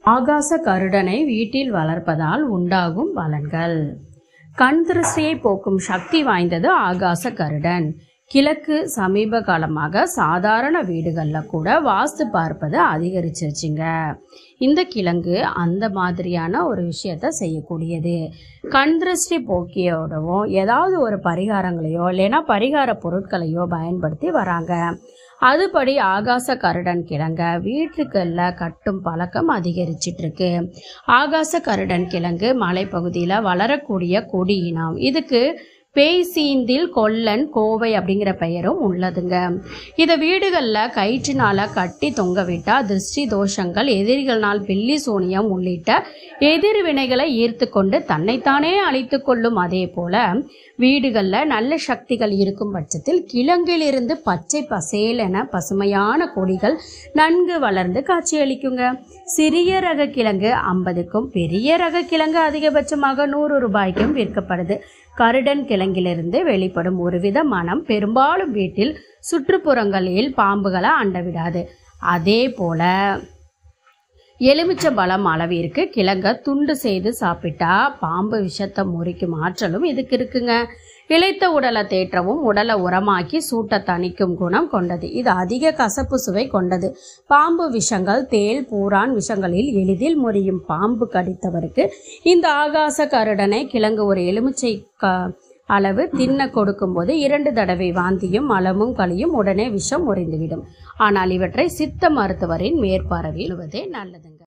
ஆகாச கருடனை வீட்டில் வளர்ப்பதால் உண்டாகும் பலன்கள். கண் திருஷ்டியை போக்கும் சக்தி வாய்ந்தது ஆகாச கருடன். கிழக்கு சமீப காலமாக சாதாரண வீடுகளில் கூட வாஸ்து பார்ப்பது அதிகரிச்சிருச்சுங்க. இந்த கிழங்கு அந்த மாதிரியான ஒரு விஷயத்த செய்யக்கூடியது. கண் திருஷ்டி போக்கியோடவும் ஏதாவது ஒரு பரிகாரங்களையோ இல்லைன்னா பரிகார பொருட்களையோ பயன்படுத்தி வராங்க. அதுபடி ஆகாச கருடன் கிழங்க வீட்டுகளில் கட்டும் பழக்கம் அதிகரிச்சிட்டு இருக்கு. ஆகாச கருடன் கிழங்கு மலைப்பகுதியில் வளரக்கூடிய கொடி இனம். இதுக்கு பேய்சீந்தில் கொல்லன் கோவை அப்படிங்கிற பெயரும் உள்ளதுங்க. இதை வீடுகளில் கயிற்றினால கட்டி தொங்க விட்டால் திருஷ்டி தோஷங்கள், எதிரிகள்னால் பில்லி சூனியம் உள்ளிட்ட எதிர்வினைகளை ஈர்த்து கொண்டு தன்னைத்தானே அழித்து கொள்ளும். அதே போல வீடுகளில் நல்ல சக்திகள் இருக்கும் பட்சத்தில் கிழங்கிலிருந்து பச்சை பசேலென பசுமையான கொடிகள் நன்கு வளர்ந்து காட்சியளிக்குங்க. சிறிய ரக கிழங்கு 50க்கும் பெரிய ரக கிழங்கு அதிகபட்சமாக 100 ரூபாய்க்கும் விற்கப்படுது. கருடன் கிழங்கிலிருந்து வெளிப்படும் ஒருவித மனம் பெரும்பாலும் வீட்டில் சுற்றுப்புறங்களில் பாம்புகளை அண்டவிடாது. அதே போல எலுமிச்சம்பழம் அளவிற்கு கிழங்க துண்டு செய்து சாப்பிட்டா பாம்பு விஷத்தை முறிக்கும் ஆற்றலும் இதுக்கு இருக்குங்க. இளைத்த உடலை தேற்றவும் உடலை உரமாக்கி சூட்டை தணிக்கும் குணம் கொண்டது. இது அதிக கசப்பு சுவை கொண்டது. பாம்பு விஷங்கள், தேள், பூரான் விஷங்களில் எளிதில் முறியும் பாம்பு கடித்தவருக்கு இந்த ஆகாச கருடனை கிழங்கு ஒரு எலுமிச்சை அளவு தின்ன கொடுக்கும்போது 2 தடவை வாந்தியும் மலமும் கழியும், உடனே விஷம் முறிந்துவிடும். ஆனால் இவற்றை சித்த மருத்துவரின் மேற்பார்வையிடுவதே நல்லதுங்க.